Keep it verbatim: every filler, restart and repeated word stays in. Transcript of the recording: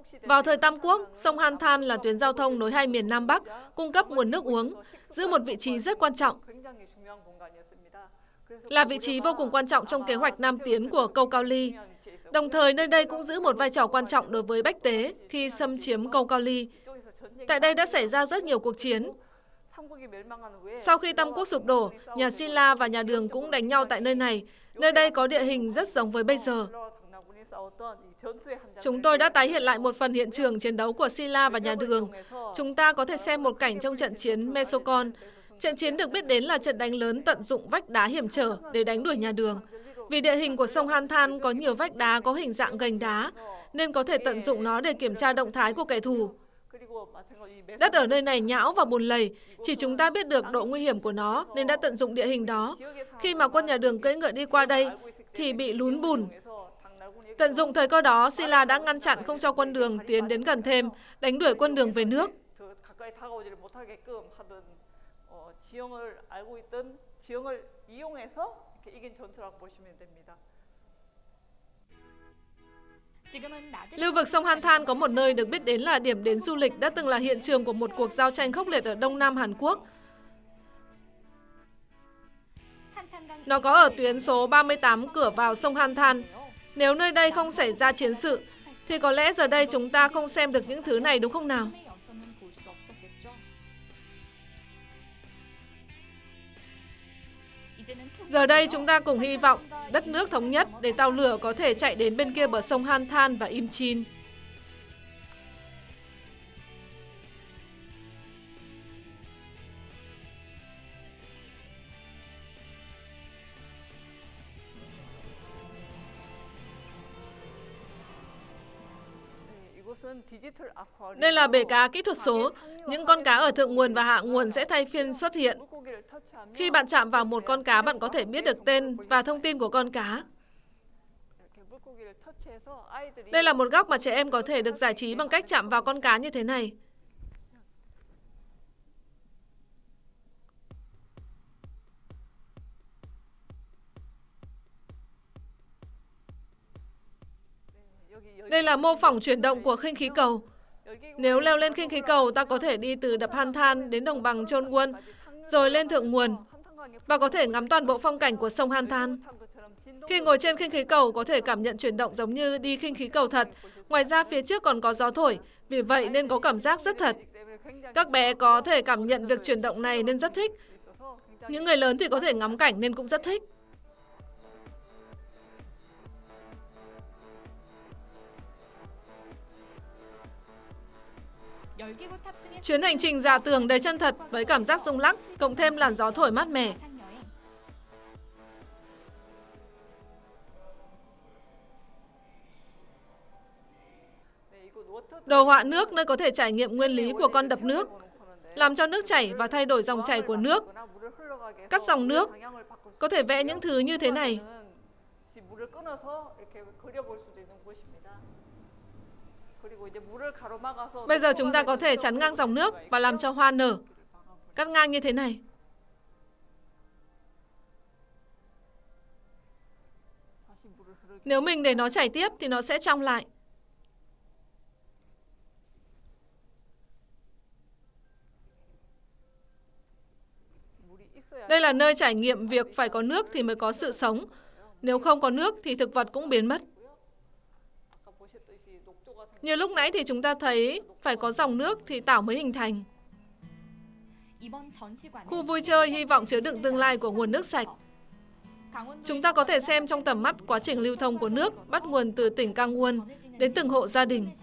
Vào thời Tam Quốc, sông Han Than là tuyến giao thông nối hai miền Nam Bắc, cung cấp nguồn nước uống, giữ một vị trí rất quan trọng. Là vị trí vô cùng quan trọng trong kế hoạch Nam Tiến của Câu Cao Ly. Đồng thời, nơi đây cũng giữ một vai trò quan trọng đối với Bách Tế khi xâm chiếm Câu Cao Ly. Tại đây đã xảy ra rất nhiều cuộc chiến. Sau khi Tam Quốc sụp đổ, nhà Silla và nhà Đường cũng đánh nhau tại nơi này. Nơi đây có địa hình rất giống với bây giờ. Chúng tôi đã tái hiện lại một phần hiện trường chiến đấu của Silla và nhà Đường. Chúng ta có thể xem một cảnh trong trận chiến Mesocon. Trận chiến được biết đến là trận đánh lớn tận dụng vách đá hiểm trở để đánh đuổi nhà Đường. Vì địa hình của sông Han Than có nhiều vách đá có hình dạng gành đá, nên có thể tận dụng nó để kiểm tra động thái của kẻ thù. Đất ở nơi này nhão và bùn lầy, chỉ chúng ta biết được độ nguy hiểm của nó nên đã tận dụng địa hình đó. Khi mà quân nhà Đường cưỡi ngựa đi qua đây thì bị lún bùn. Tận dụng thời cơ đó, Silla đã ngăn chặn không cho quân Đường tiến đến gần thêm, đánh đuổi quân Đường về nước. Lưu vực sông Han Than có một nơi được biết đến là điểm đến du lịch đã từng là hiện trường của một cuộc giao tranh khốc liệt ở Đông Nam Hàn Quốc. Nó có ở tuyến số ba mươi tám cửa vào sông Han Than. Nếu nơi đây không xảy ra chiến sự, thì có lẽ giờ đây chúng ta không xem được những thứ này đúng không nào? Giờ đây chúng ta cùng hy vọng đất nước thống nhất để tàu lửa có thể chạy đến bên kia bờ sông Han Than và Imchin. Đây là bể cá kỹ thuật số. Những con cá ở thượng nguồn và hạ nguồn sẽ thay phiên xuất hiện. Khi bạn chạm vào một con cá, bạn có thể biết được tên và thông tin của con cá. Đây là một góc mà trẻ em có thể được giải trí bằng cách chạm vào con cá như thế này. Đây là mô phỏng chuyển động của khinh khí cầu. Nếu leo lên khinh khí cầu, ta có thể đi từ đập Han Than đến đồng bằng Chonwon, rồi lên thượng nguồn, và có thể ngắm toàn bộ phong cảnh của sông Han Than. Khi ngồi trên khinh khí cầu, có thể cảm nhận chuyển động giống như đi khinh khí cầu thật. Ngoài ra, phía trước còn có gió thổi, vì vậy nên có cảm giác rất thật. Các bé có thể cảm nhận việc chuyển động này nên rất thích. Những người lớn thì có thể ngắm cảnh nên cũng rất thích. Chuyến hành trình giả tưởng đầy chân thật với cảm giác rung lắc, cộng thêm làn gió thổi mát mẻ. Đồ họa nước nơi có thể trải nghiệm nguyên lý của con đập nước, làm cho nước chảy và thay đổi dòng chảy của nước, cắt dòng nước, có thể vẽ những thứ như thế này. Bây giờ chúng ta có thể chắn ngang dòng nước và làm cho hoa nở, cắt ngang như thế này. Nếu mình để nó chảy tiếp thì nó sẽ trong lại. Đây là nơi trải nghiệm việc phải có nước thì mới có sự sống. Nếu không có nước thì thực vật cũng biến mất. Như lúc nãy thì chúng ta thấy phải có dòng nước thì tảo mới hình thành. Khu vui chơi hy vọng chứa đựng tương lai của nguồn nước sạch. Chúng ta có thể xem trong tầm mắt quá trình lưu thông của nước bắt nguồn từ tỉnh Gangwon đến từng hộ gia đình.